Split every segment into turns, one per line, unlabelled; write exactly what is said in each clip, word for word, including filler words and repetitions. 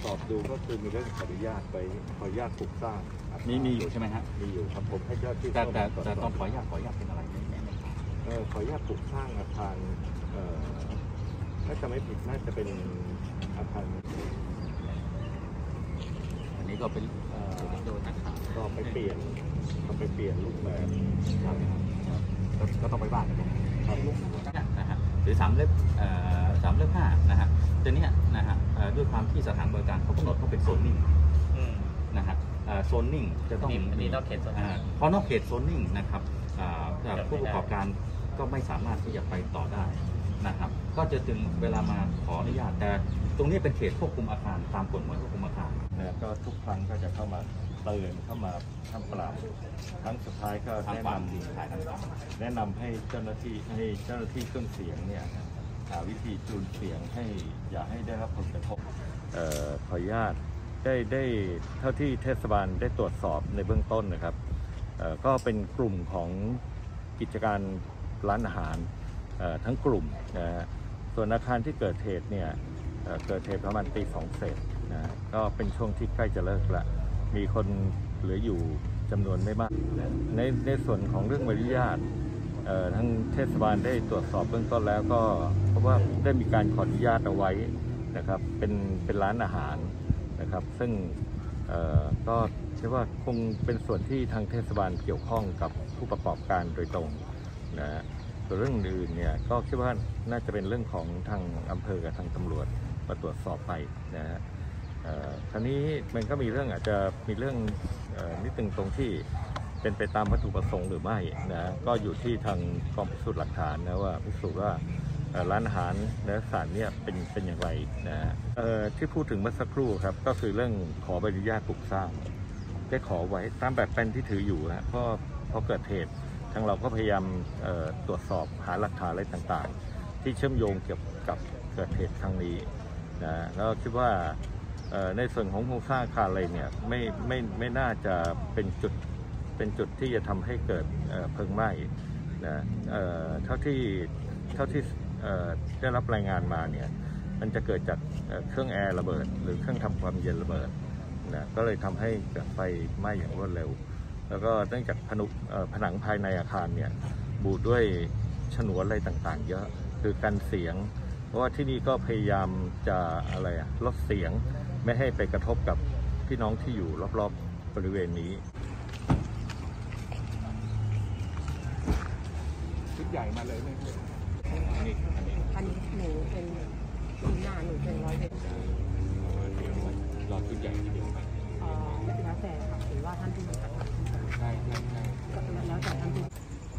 อบดูก็คือมีเรื่องขออนุญาตไปขออนุญาตปลูกสร้าง
มีมีอยู่ใช่ไหมฮะ
มีอยู่ครับผมให้เจ้าที่
แต่แต่แต่ต้องขออนุญาตขออนุญาตเป็นอะไรไม่ไม่
เออขออนุญาตปลูกสร้างอาคารเอ่อถ้าจะไม่ผิดน่าจะเป็นอาคาร
อันนี้ก็เป็นโดนนักข่าว
ก็ไปเปลี่ยนก็ไปเปลี่ยนรูปแบบครับ
ก็ต้องไปบ้านกันครับนะฮะหรือสามเล่มสามเล่มห้านะฮะตัวนี้นะฮะด้วยความที่สถานบริการเขากำหนดเขาเป็นโซนนิ่งนะฮะโซนนิ่งจะต้อง
มีนอกเขตโซน
เพราะนอกเขตโซนนิ่งนะครับผู้ประกอบการก็ไม่สามารถที่จะไปต่อได้นะครับก็จะถึงเวลามาขออนุญาตแต่ตรงนี้เป็นเขตควบคุมอาคารตามกฎหมายควบคุมอาคาร
นะก็ทุกครั้งก็จะเข้ามาเตือนเข้ามาทำปราบครั้งสุดท้ายก็แนะนำแนะนำให้เจ้าหน้าที่ให้เจ้าหน้าที่เครื่องเสียงเนี่ยหาวิธีจูนเสียงให้อย่าให้ได้รับผลกระทบขออนุญาตได้ได้เท่าที่เทศบาลได้ตรวจสอบในเบื้องต้นนะครับก็เป็นกลุ่มของกิจการร้านอาหารทั้งกลุ่มนะฮะส่วนอาคารที่เกิดเหตุเนี่ยเกิดเหตุประมาณตีสองเศษนะก็เป็นช่วงที่ใกล้จะเลิกละมีคนเหลืออยู่จำนวนไม่มากในในส่วนของเรื่องใบอนุญาตทั้งเทศบาลได้ตรวจสอบเบื้องต้นแล้วก็เพราะว่าได้มีการขออนุญาตเอาไว้นะครับเป็นเป็นร้านอาหารนะครับซึ่งก็เชื่อว่าคงเป็นส่วนที่ทางเทศบาลเกี่ยวข้องกับผู้ประกอบการโดยตรงนะส่วนเรื่องอื่นเนี่ยก็คิดว่าน่าจะเป็นเรื่องของทางอำเภอกับทางตำรวจมาตรวจสอบไปนะฮะคราวนี้มันก็มีเรื่องอาจจะมีเรื่องนิดนึงตรงที่เป็นไปตามวัตถุประสงค์หรือไม่นะก็อยู่ที่ทางกองพิสูจน์หลักฐานนะว่าพิสูจน์ว่าร้านอาหารและสถานเนี่ยเป็นเป็นอย่างไรนะที่พูดถึงเมื่อสักครู่ครับก็คือเรื่องขอใบอนุญาตปลูกสร้างได้ขอไว้ตามแบบแปลนที่ถืออยู่นะเพราะพอเกิดเหตุทางเราก็พยายามตรวจสอบหาหลักฐานอะไรต่างๆที่เชื่อมโยงเกี่ยวกับเกิดเหตุครั้งนี้นะแล้วคิดว่าในส่วนของโครงสร้างอาคารอะไรเนี่ยไม่ไม่ไม่น่าจะเป็นจุดเป็นจุดที่จะทำให้เกิดเพลิงไหม้นะเท่าที่เท่าที่ได้รับรายงานมาเนี่ยมันจะเกิดจากเครื่องแอร์ระเบิดหรือเครื่องทำความเย็นระเบิดนะก็เลยทำให้เกิดไฟไหม้อย่างรวดเร็วแล้วก็เนื่องจากผนุผนังภายในอาคารเนี่ยบูดด้วยฉนวนอะไรต่างๆเยอะคือกันเสียงเพราะว่าที่นี่ก็พยายามจะอะไรอะลดเสียงไม่ให้ไปกระทบกับพี่น้องที่อยู่รอบๆบริเวณนี้
ชุดใหญ่มาเลยไม่ใช่
อันนี้อันนี้หนูเป็นทีหน้าหนูเป็นร้อยเวร
รอชุดใหญ่ที่เดียวกัน
อ๋อแล้วแต่ค่ะหรือว่าท่านที่มีกระทำ
ใช่ใช่ใช่
แล้วแต่ท่านที่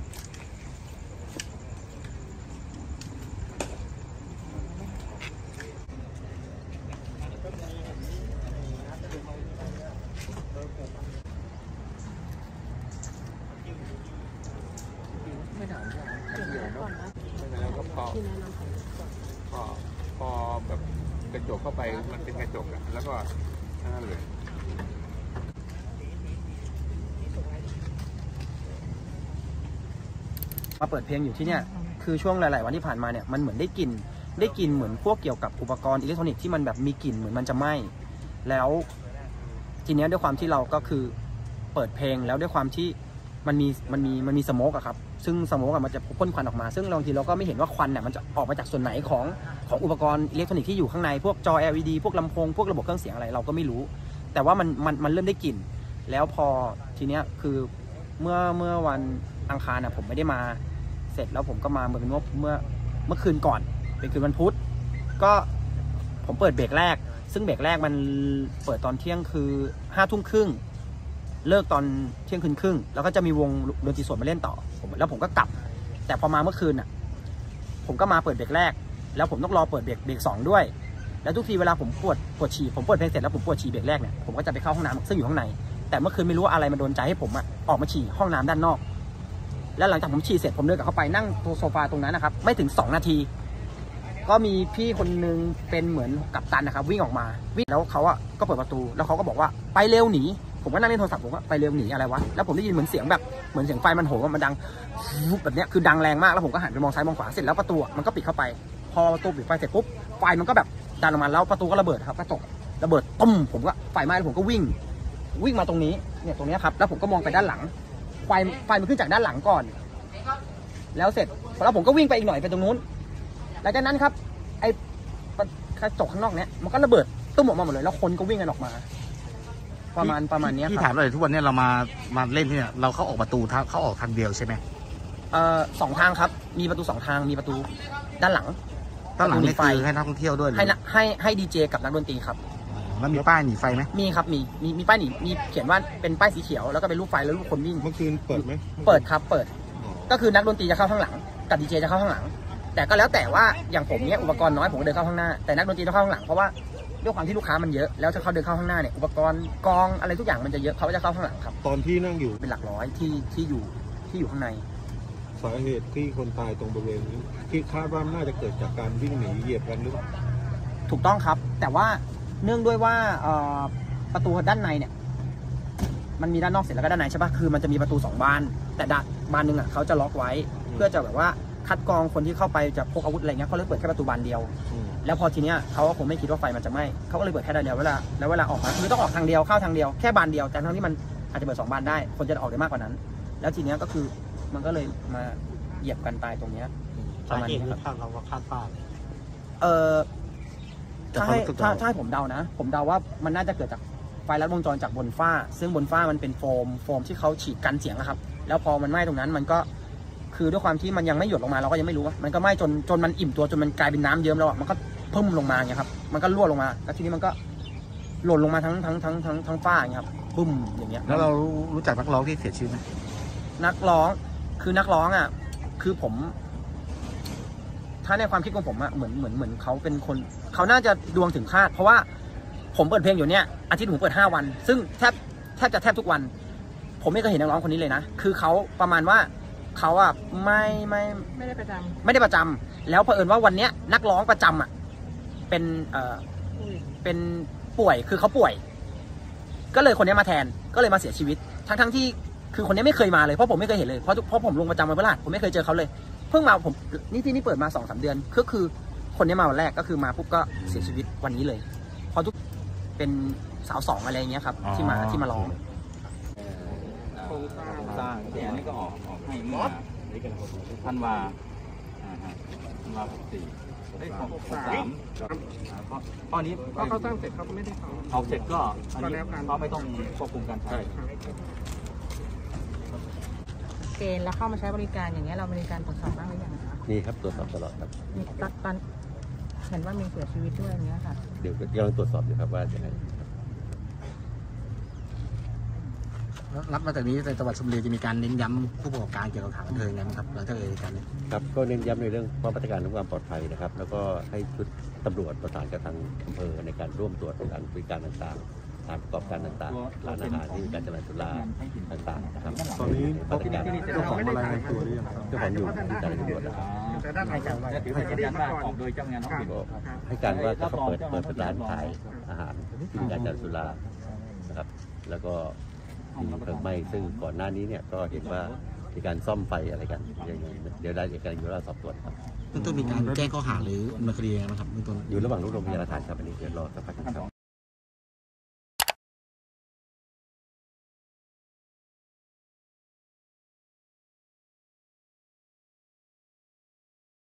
ไม่นานใช่ไหมเดี๋ยวเนาะไม่นานแล้วก็พอพอพอแบบกระจกเข้าไปมันเป็นกระจกอะแล้วก็นั่นเลย
มาเปิดเพลงอยู่ที่เนี่ยคือช่วงหลายๆวันที่ผ่านมาเนี่ยมันเหมือนได้กลิ่นได้กลิ่นเหมือนพวกเกี่ยวกับอุปกรณ์อิเล็กทรอนิกส์ที่มันแบบมีกลิ่นเหมือนมันจะไหม้แล้วทีเนี้ยด้วยความที่เราก็คือเปิดเพลงแล้วด้วยความที่มันมีมันมีมันมีสโมกอะครับซึ่งสโมกอะมันจะพ่นควันออกมาซึ่งบางทีเราก็ไม่เห็นว่าควันเนี่ยมันจะออกมาจากส่วนไหนของของอุปกรณ์อิเล็กทรอนิกส์ที่อยู่ข้างในพวกจอ แอล อี ดี พวกลำโพงพวกระบบเครื่องเสียงอะไรเราก็ไม่รู้แต่ว่ามันมันมันเริ่มได้กลิ่นแล้วพอทีเนี้ยคือเมื่อเมื่อวันอังคารอะผมไม่ได้มาเสร็จแล้วผมก็มาเมื่อเมื่อเมื่อเมื่อคืนก่อนเป็นคืนวันพุธก็ผมเปิดเบรกแรกซึ่งเบรกแรกมันเปิดตอนเที่ยงคือห้าทุ่มครึ่งเลิกตอนเที่ยงคืนครึ่งแล้วก็จะมีวงดนตรีสดมาเล่นต่อผมแล้วผมก็กลับแต่พอมาเมื่อคืนอ่ะผมก็มาเปิดเบรกแรกแล้วผมต้องรอเปิดเบรกเบรกสองด้วยแล้วทุกทีเวลาผมปวดปวดฉี่ผมเปิดเพลงเสร็จแล้วผมปวดฉี่เบรกแรกเนี่ยผมก็จะไปเข้าห้องน้ำซึ่งอยู่ข้างในแต่เมื่อคืนไม่รู้ว่าอะไรมาโดนใจให้ผมอ่ะออกมาฉี่ห้องน้ำด้านนอกแล้วหลังจากผมฉี่เสร็จผมเดินกลับเข้าไปนั่งตัวโซฟาตรงนั้นนะครับไม่ถึงสองนาทีก็มีพี่คนนึงเป็นเหมือนกัปตันนะครับวิ่งออกมาวิ่งแล้วเขาอ่ะก็เปิดประตูแล้วเขาก็บอกว่าไปเร็วหนีผมก็นั่งเล่นโทรศัพท์ผมว่าไปเร็วหนีอะไรวะแล้วผมได้ยินเหมือนเสียงแบบเหมือนเสียงไฟมันโหมมันดังแบบนี้คือดังแรงมากแล้วผมก็หันไปมองซ้ายมองขวาเสร็จแล้วประตูมันก็ปิดเข้าไปพอประตูปิดไฟเสร็จปุ๊บไฟมันก็แบบดันออกมาแล้วประตูก็ระเบิดครับกระจกระเบิดตุ้มผมก็ไฟไหม้แล้วผมก็วิ่งวิ่งมาตรงนี้เนี่ยตรงนี้ครับแล้วผมก็มองไปด้านหลังไฟไฟมันขึ้นจากด้านหลังก่อนแล้วเสร็จแล้วผมก็วิ่งไปอีกหน่อยไปตรงนู้นหลังจากนั้นครับไอ้กระจกข้างนอกเนี้ยมันก็ระเบิดตุ้มออกมาหมดเลยแล้วคนก็วิ่งกันออกมา ประมาณประมาณนี้ครับ
พี่ถามเลยทุกวันนี้เรามามาเล่นที่เนี่ยเราเข้าออกประตูทางเข้าออกทางเดียวใช่ไหม
เอ่อสองทางครับมีประตูสองทางมีประตูด้านหลัง
ด้านหลังนี่คือให้นักท่องเที่ยวด้วยหรือ
ให้นะให้ให้ดีเจกับนักดนตรีครับ
แล้วมีป้ายหนีไฟไหม
มีครับมีมีมีป้ายหนีมีเขียนว่าเป็นป้ายสีเขียวแล้วก็เป็นรูปไฟแล้วรูปคนวิ่ง
เมื่อคืนเปิดไหม
เปิดครับเปิดก็คือนักดนตรีจะเข้าข้างหลังกับดีเจจะเข้าข้างหลัง แต่ก็แล้วแต่ว่าอย่างผมเนี้ยอุปกรณ์น้อยผมก็เดินเข้าข้างหน้าแต่นักดนตรีต้องเข้าข้างหลังเพราะว่าด้วยความที่ลูกค้ามันเยอะแล้วถ้าเขาเดินเข้าข้างหน้าเนี่ยอุปกรณ์กองอะไรทุกอย่างมันจะเยอะเขาก็จะเข้าข้างหลังครับ
ตอนที่นั่งอยู่
เป็นหลักร้อยที่ที่อยู่ที่อยู่ข้างใน
สาเหตุที่คนตายตรงบริเวณนี้ที่คาดว่าน่าจะเกิดจากการวิ่งหนีเหยียบกันหรือเปล่า
ถูกต้องครับ แต่ว่าเนื่องด้วยว่าเอ่อประตูด้านในเนี่ยมันมีด้านนอกเสร็จแล้วก็ด้านในใช่ปะคือมันจะมีประตูสองบานแต่ด้านบานหนึ่งอ่ะเขาจะล็อกไว้เพื่อจะแบบว่าคัดกรองคนที่เข้าไปจะพกอาวุธอะไรเงี้ยเขาเลยเปิดแค่ประตูบานเดียว แล้วพอทีเนี้ยเขาก็คงไม่คิดว่าไฟมันจะไหม้เขาก็เลยเปิดแค่ด้านเดียวเวลาแล้วเวลาออกมาคือต้องออกทางเดียวเข้าทางเดียวแค่บานเดียวแต่ทั้งที่มันอาจจะเปิดสองบานได้คนจะออกได้มากกว่านั้น แล้วทีเนี้ยก็คือมันก็เลยมาเหยียบกันตายตรงเนี้ยประมาณนี้ครับ
คาดเราว่าคาดป้า
เออถ้าให้ถ้าถ้าให้ผมเดานะ ผมเดาว่ามันน่าจะเกิดจากไฟลัดวงจรจากบนฝ้า ซึ่งบนฝ้ามันเป็นโฟมโฟมที่เขาฉีดกันเสียงนะครับ แล้วพอมันไหม้ตรงนั้นมันก็คือด้วยความที่มันยังไม่หยดลงมาเราก็ยังไม่รู้ว่ามันก็ไหม้จนจนมันอิ่มตัวจนมันกลายเป็นน้ำเยิ้มแล้วอ่ะมันก็เพิ่มลงมาอย่างเงี้ยครับมันก็รั่วลงมาแล้วทีนี้มันก็หล่นลงมาทั้งทั้งทั้งทั้งทั้งฝ้าอย่างเงี้ยครับบึ้มอย่างเงี้ย
แล้วเรารู้รู้จักนักร้องที่เสียชีวิตไหม
นักร้องคือนักร้องอ่ะคือผม ถ้าในความคิดของผมอะเหมือนเหมือนเหมือนเขาเป็นคนเขาน่าจะดวงถึงคาดเพราะว่าผมเปิดเพลงอยู่เนี่ยอาทิตย์ผมเปิดห้าวันซึ่งแทบแทบจะแทบทุกวัน ผมไม่เคยเห็นนักร้องคนนี้เลยนะคือเขาประมาณว่าเขาอะไม่ไม่ไม่ได้ประจำไม่ได้ประจำแล้วเผอิญว่าวันเนี้ยนักร้องประจำอะเป็นเอ่อเป็นป่วยคือเขาป่วย ก็เลยคนนี้มาแทนก็เลยมาเสียชีวิตทั้งทั้งที่คือคนนี้ไม่เคยมาเลยเพราะผมไม่เคยเห็นเลยเพราะเพราะผมลงประจำวันพฤหัสผมไม่เคยเจอเขาเลยเพิ่งมาผมนี่ที่นี่เปิดมาสองสามเดือนก็คือคนนี้มาวันแรกก็คือมาปุ๊บก็เสียชีวิตวันนี้เลยเพราะทุกเป็นสาวสองอะไรอย่างเงี้ยครับที่มาที่มาร้อง
โครงสร้างเนี่ยอันนี้ก็ออกออกให้เมื่อธันวาอ่าฮะธันวาหกสี่เอ้ยของหกสามเพราะตอนนี้
พอเขาสร้างเสร็จเขาก็ไม่ได้เขา
เอาเสร็จก็อันนี้เขาไม่ต้องควบคุมการใช้
เกณฑ์แล้วเข้ามาใช้บริการอย่างเงี้ยเราบริการตรวจสอบบ้างหรือยังคะ
นี่ครับตรวจสอบตลอดครับ
มีตอนตอนเห็นว่ามีเสียชีวิตด้วยอย่างเงี้ยค่ะ
เดี๋ยวกำลังตรวจสอบอยู่ครับว่าจะไง
นับมาจากนี้ในจังหวัดชลบุรีจะมีการเน้นย้ำผู้ประกอบการเกี่ยวกับสถานบันเทิงนะครับหลังจากเหตุการณ์นี้
ครับก็เน้นย้ำในเรื่องมาตรการเรื่องความปลอดภัยนะครับ แล้วก็ให้ชุดตำรวจประสานกับทางอำเภอในการร่วมตรวจการบริการต่างๆสถานประกอบการต่างๆร้านอาหารที่มีการจำหน่ายสุราต่างๆนะครับ
ตอนนี้
มาตรการ
เจ้าของมารายงานตัวหรือยังครับ
เจ้าของอยู่ที่สถานีตำรวจนะครับ
ให้การว่าถือเป็นการว่าออกโดยเจ้าพนักงานท้องถิ่น
ก็ให้การว่าเขาเปิดเปิดเป็นร้านขายอาหารที่มีการจำหน่ายสุรานะครับ แล้วก็มีเพลิงไหม้ซึ่งก่อนหน้านี้เนี่ยก็เห็นว่ามีการซ่อมไฟอะไรกันอย่างนี้เดี๋ยวได้เอกการอยู่ระหว่างสอบสวนครับ
เบื้องต้นมีการแจ้งข้อหาหรือดำเนินคดียังไงบ้างครับเบื้องต้น
อยู่ระหว่างรวบรวมพยานหลักฐานครับอันนี้เดี๋ยวรอสักพักหนึ่งครับ